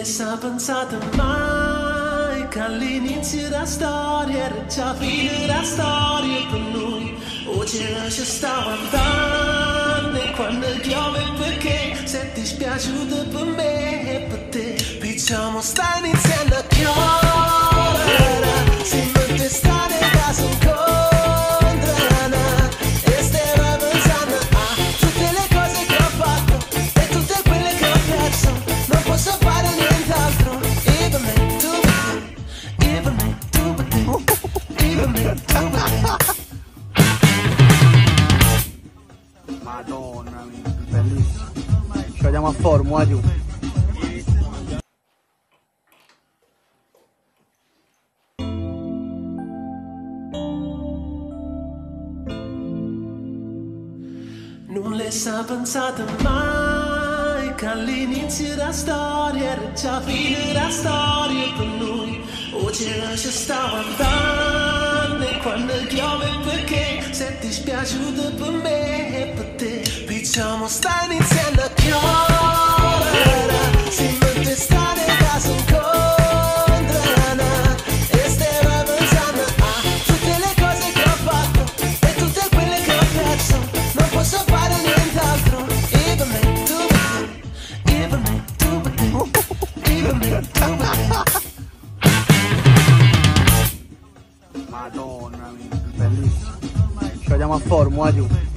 le sa pensate mai che all'inizio della storia era già fine la storia per noi. Oggi ci stavo andando e quando piove perché se ti spiaciuto per me e per te. Diciamo sta iniziando a piovere, si mette strade da s'incontrano e stiamo pensando a tutte le cose che ho fatto e tutte quelle che ho perso. Non posso fare nient'altro. E per me, tu per te, e per me, tu per te, e per me, tu per te. Madonna mia, bellissimo. Ci vediamo a Formula giù. Non le sa pensate mai che all'inizio della storia era già fine la storia per noi. Oggi ci stavo andando e quando piove perché se ti spiaciuto per me e per te. Diciamo sta iniziando a piovere, si mette strade da s'incontrano e stiamo pensando a tutte le cose che ho fatto e tutte quelle che ho perso. Non posso fare nient'altro. E per me, tu per te, e per me, tu per te, e per me, tu per te. Madonna mia, bellissimo. Ci vediamo a Formula giù.